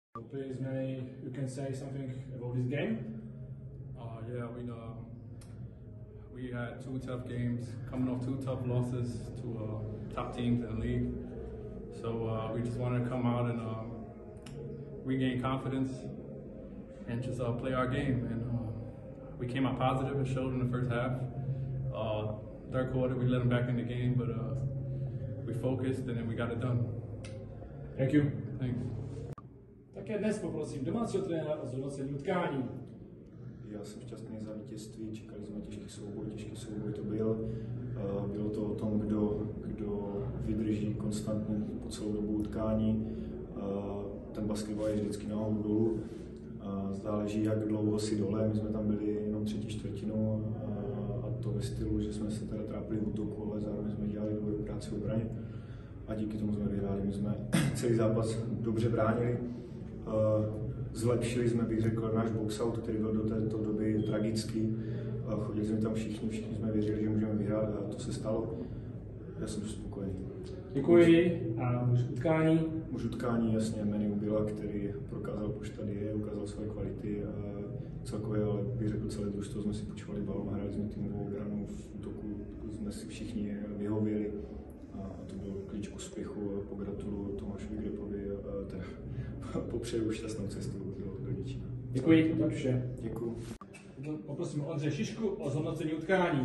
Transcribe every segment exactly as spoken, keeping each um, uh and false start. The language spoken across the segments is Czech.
Please, maybe you can say something about this game. Uh, yeah, we uh, we had two tough games, coming off two tough losses to uh, top teams in the league. So uh, we just wanted to come out and um, regain confidence and just uh, play our game. And uh, we came out positive and showed in the first half. Uh, third quarter, we let them back in the game, but uh, we focused and then we got it done. Thank you. Thanks. Také dnes poprosím domácího trenéra o zhodnocení utkání. Já jsem šťastný za vítězství, čekali jsme těžký souboj, těžký souboj to byl. Bylo to o tom, kdo, kdo vydrží konstantně po celou dobu utkání. Ten basketbal je vždycky nahoru dolů. Záleží, jak dlouho si dole. My jsme tam byli jenom třetí čtvrtinu a to ve stylu, že jsme se teda trápili v útoku, ale zároveň jsme dělali dobrou práci v obraně. A díky tomu jsme vyhráli. My jsme celý zápas dobře bránili. Zlepšili jsme, bych řekl, náš box-out, který byl do této doby tragický. Chodili jsme tam všichni, všichni jsme věřili, že můžeme vyhrát a to se stalo. Já jsem spokojený. Děkuji. A muž utkání? Muž utkání, jasně, Manny Ubila, který prokázal poštadie, ukázal své kvality a celkově, ale bych řekl, celé družstvo jsme si počívali balón, hráli jsme týmovou obranu, v útoku jsme si všichni vyhověli. A to byl klíč k úspěchu. Pogratuluju Tomášovi Grepovi a teda popřeju šťastnou cestu do, do Děčína. Děkuji, to je vše. Děkuji. Poprosím Ondřeje Šišku o zhodnocení utkání.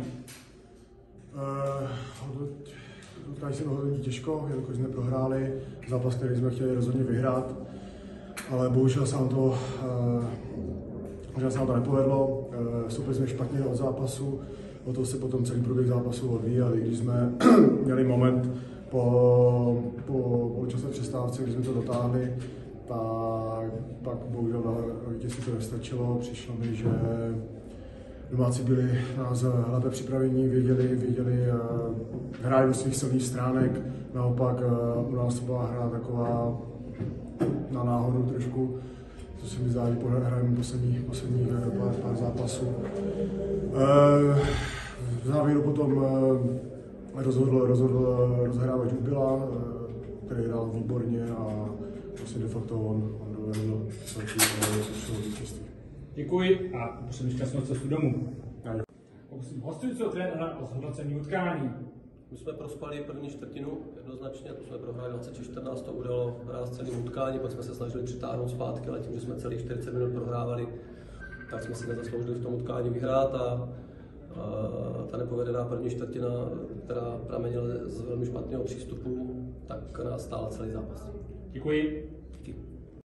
Uh, utkání se bylo hodně těžko, jelikož jsme prohráli zápas, který jsme chtěli rozhodně vyhrát, ale bohužel se nám to, uh, se nám to nepovedlo. Uh, Vstoupili jsme špatně od zápasu, o to se potom celý průběh zápasu odvíjel, i když jsme měli moment po, po poločasové přestávce, kdy jsme to dotáhli, tak pak bohužel vítězství to nestačilo. Přišlo mi, že domácí byli nás lépe připravení, věděli, věděli, hráli do svých silných stránek, naopak u nás to byla hra taková na náhodu trošku, co se mi zdá, že hrajeme poslední, poslední pár, pár zápasů. V závěru potom rozhodl, rozhodl rozhrávač Ubila, který hrál výborně a vlastně de facto on, on dovedl celkový vítězství. Děkuji a poprosím šťastnou cestu domů. Poprosím hostujícího trenéra o zhodnocení utkání. My jsme prospali první čtvrtinu jednoznačně, to jsme prohráli dvacet čtrnáct, to udalo nás celým utkání, pak jsme se snažili přitáhnout zpátky, ale tím, že jsme celých čtyřicet minut prohrávali, tak jsme si nezasloužili v tom utkání vyhrát a, a ta nepovedená první čtvrtina, která pramenila z velmi špatného přístupu, tak nás stála celý zápas. Děkuji.